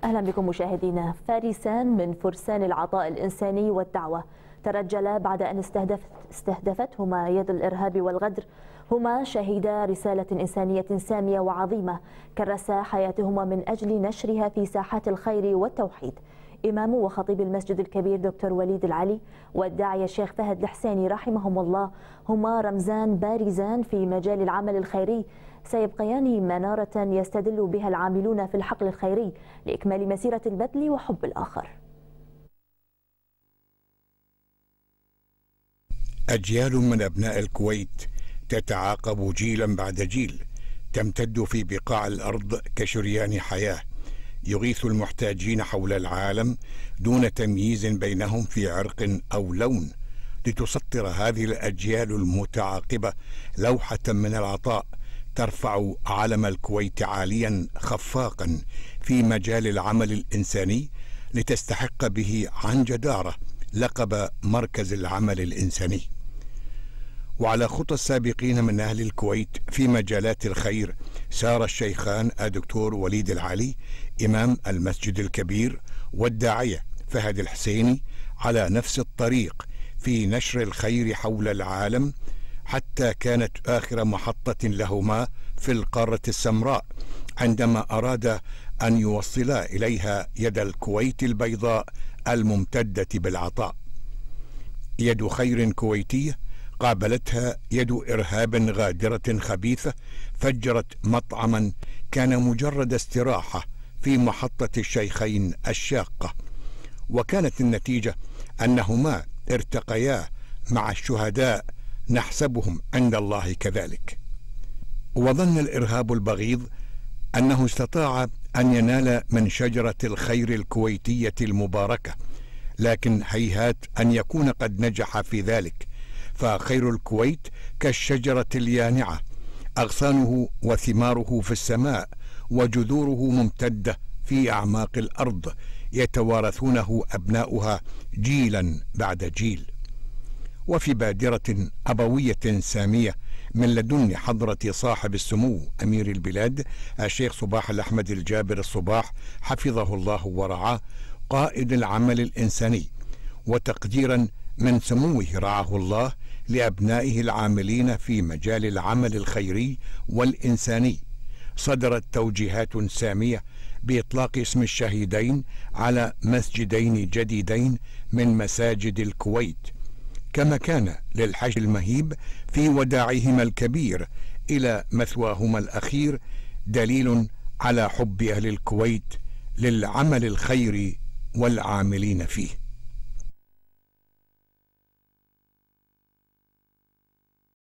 أهلا بكم مشاهدينا. فارسان من فرسان العطاء الإنساني والدعوة ترجلا بعد أن استهدفتهما يد الإرهاب والغدر. هما شهيدا رسالة إنسانية سامية وعظيمة كرسا حياتهما من أجل نشرها في ساحات الخير والتوحيد. إمام وخطيب المسجد الكبير دكتور وليد العلي والداعية الشيخ فهد الحسيني رحمهم الله هما رمزان بارزان في مجال العمل الخيري سيبقيان منارة يستدل بها العاملون في الحقل الخيري لإكمال مسيرة البذل وحب الآخر. أجيال من أبناء الكويت تتعاقب جيلا بعد جيل، تمتد في بقاع الأرض كشريان حياة، يغيث المحتاجين حول العالم دون تمييز بينهم في عرق أو لون، لتسطر هذه الأجيال المتعاقبة لوحة من العطاء ترفع علم الكويت عاليا خفاقا في مجال العمل الإنساني، لتستحق به عن جدارة لقب مركز العمل الإنساني. وعلى خطى السابقين من أهل الكويت في مجالات الخير سار الشيخان الدكتور وليد العلي إمام المسجد الكبير والداعية فهد الحسيني على نفس الطريق في نشر الخير حول العالم، حتى كانت آخر محطة لهما في القارة السمراء عندما أراد أن يوصلا إليها يد الكويت البيضاء الممتدة بالعطاء. يد خير كويتية قابلتها يد إرهاب غادرة خبيثة فجرت مطعما كان مجرد استراحة في محطة الشيخين الشاقة، وكانت النتيجة أنهما ارتقيا مع الشهداء نحسبهم عند الله كذلك. وظن الإرهاب البغيض أنه استطاع أن ينال من شجرة الخير الكويتية المباركة، لكن هيهات أن يكون قد نجح في ذلك، فخير الكويت كالشجرة اليانعة، أغصانه وثماره في السماء وجذوره ممتدة في أعماق الأرض، يتوارثونه أبناؤها جيلا بعد جيل. وفي بادرة أبوية سامية من لدن حضرة صاحب السمو أمير البلاد الشيخ صباح الأحمد الجابر الصباح حفظه الله ورعاه قائد العمل الإنساني، وتقديرا من سموه رعاه الله لأبنائه العاملين في مجال العمل الخيري والإنساني، صدرت توجيهات سامية بإطلاق اسم الشهيدين على مسجدين جديدين من مساجد الكويت، كما كان للحج المهيب في وداعهما الكبير إلى مثواهما الأخير دليل على حب أهل الكويت للعمل الخيري والعاملين فيه.